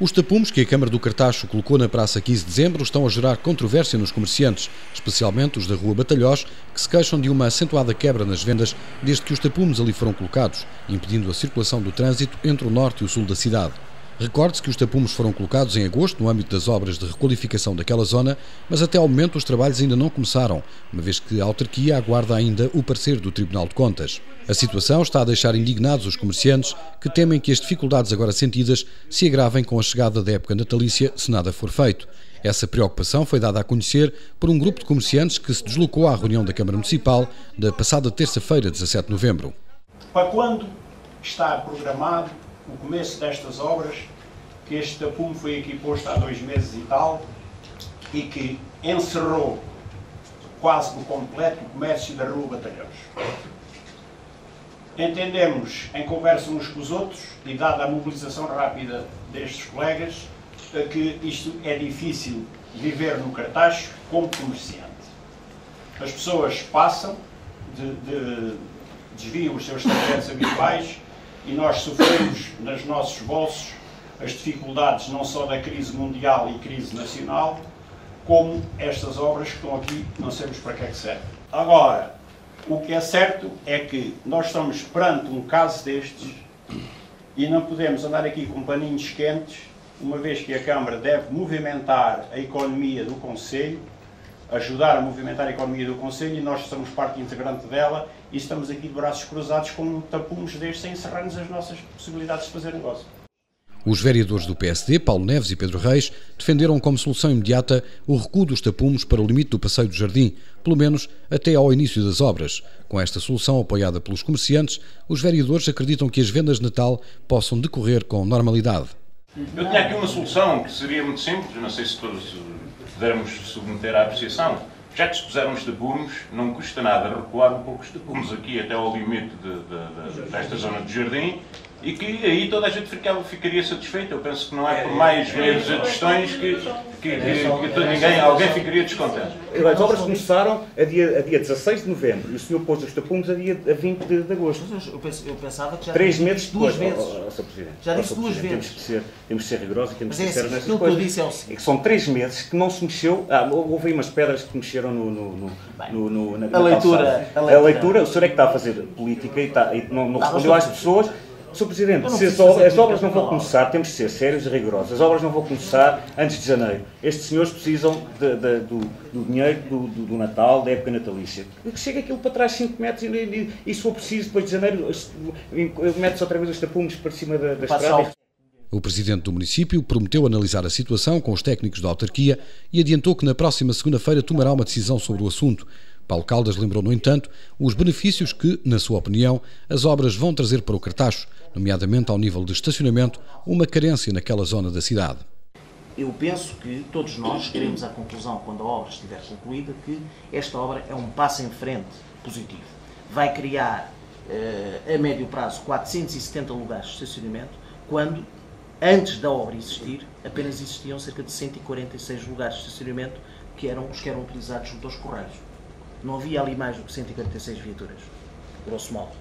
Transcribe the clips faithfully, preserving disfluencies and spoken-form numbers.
Os tapumes que a Câmara do Cartacho colocou na Praça quinze de Dezembro estão a gerar controvérsia nos comerciantes, especialmente os da Rua Batalhós, que se queixam de uma acentuada quebra nas vendas desde que os tapumes ali foram colocados, impedindo a circulação do trânsito entre o norte e o sul da cidade. Recorde-se que os tapumes foram colocados em agosto no âmbito das obras de requalificação daquela zona, mas até ao momento os trabalhos ainda não começaram, uma vez que a autarquia aguarda ainda o parecer do Tribunal de Contas. A situação está a deixar indignados os comerciantes, que temem que as dificuldades agora sentidas se agravem com a chegada da época natalícia, se nada for feito. Essa preocupação foi dada a conhecer por um grupo de comerciantes que se deslocou à reunião da Câmara Municipal da passada terça-feira, dezassete de novembro. Para quando está programado o começo destas obras, que este tapume foi aqui posto há dois meses e tal, e que encerrou quase por completo o comércio da Rua Batalhós. Entendemos, em conversa uns com os outros, e dada a mobilização rápida destes colegas, que isto é difícil viver no Cartacho como comerciante. As pessoas passam, de, de, desviam os seus trajetos habituais, e nós sofremos nos nossos bolsos as dificuldades não só da crise mundial e crise nacional, como estas obras que estão aqui, não sabemos para que é que servem. Agora, o que é certo é que nós estamos perante um caso destes e não podemos andar aqui com paninhos quentes, uma vez que a Câmara deve movimentar a economia do Concelho, ajudar a movimentar a economia do Concelho, e nós somos parte integrante dela e estamos aqui de braços cruzados com tapumes destes a encerrar-nos as nossas possibilidades de fazer negócio. Os vereadores do P S D, Paulo Neves e Pedro Reis, defenderam como solução imediata o recuo dos tapumes para o limite do Passeio do Jardim, pelo menos até ao início das obras. Com esta solução apoiada pelos comerciantes, os vereadores acreditam que as vendas de Natal possam decorrer com normalidade. Eu tinha aqui uma solução que seria muito simples, não sei se todos pudermos submeter à apreciação. Já que se puseram os tapumes, não custa nada recuar um pouco os tapumes aqui até ao limite de, de, de, desta zona de jardim, e que aí toda a gente ficava, ficaria satisfeita. Eu penso que não é por mais meios de questões que, que, que, que, que ninguém, alguém ficaria descontente. As obras começaram a dia, a dia dezasseis de novembro e o senhor pôs os tapumes a dia a vinte de, de agosto. Eu, penso, eu pensava que já Três meses duas depois. vezes. Oh, oh, oh, Presidente. Já disse oh, duas Presidente. vezes. Temos que ser, temos que ser rigorosos e temos que Mas ser é sérios assim, nessas coisas. que eu disse é o seguinte. É que são três meses que não se mexeu. Ah, houve aí umas pedras que mexeram no, no, no, Bem, no, no, na, na a, leitura, calçada. a leitura. A leitura, o senhor é que está a fazer política e, está, e não, não Não, respondeu às pessoas. senhor Presidente, se as, as obras não vão começar, temos de ser sérios e rigorosos. As obras não vão começar antes de janeiro. Estes senhores precisam de, de, do, do dinheiro do, do, do Natal, da época natalícia. Que chega aquilo para trás cinco metros e, e, e se for preciso, depois de janeiro, mete-se outra vez os tapumes para cima da, da estrada. O presidente do município prometeu analisar a situação com os técnicos da autarquia e adiantou que na próxima segunda-feira tomará uma decisão sobre o assunto. Paulo Caldas lembrou, no entanto, os benefícios que, na sua opinião, as obras vão trazer para o Cartacho, nomeadamente ao nível de estacionamento, uma carência naquela zona da cidade. Eu penso que todos nós queremos a conclusão, quando a obra estiver concluída, que esta obra é um passo em frente positivo. Vai criar, eh, a médio prazo, quatrocentos e setenta lugares de estacionamento, quando, antes da obra existir, apenas existiam cerca de cento e quarenta e seis lugares de estacionamento, que eram os que eram utilizados junto aos Correios. Não havia ali mais do que cento e quarenta e seis viaturas, grosso modo.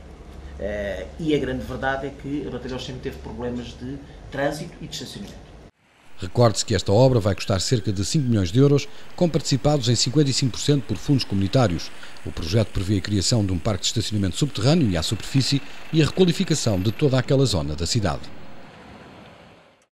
Uh, e a grande verdade é que a Batalhós sempre teve problemas de trânsito e de estacionamento. Recorde-se que esta obra vai custar cerca de cinco milhões de euros, com participados em cinquenta e cinco por cento por fundos comunitários. O projeto prevê a criação de um parque de estacionamento subterrâneo e à superfície e a requalificação de toda aquela zona da cidade.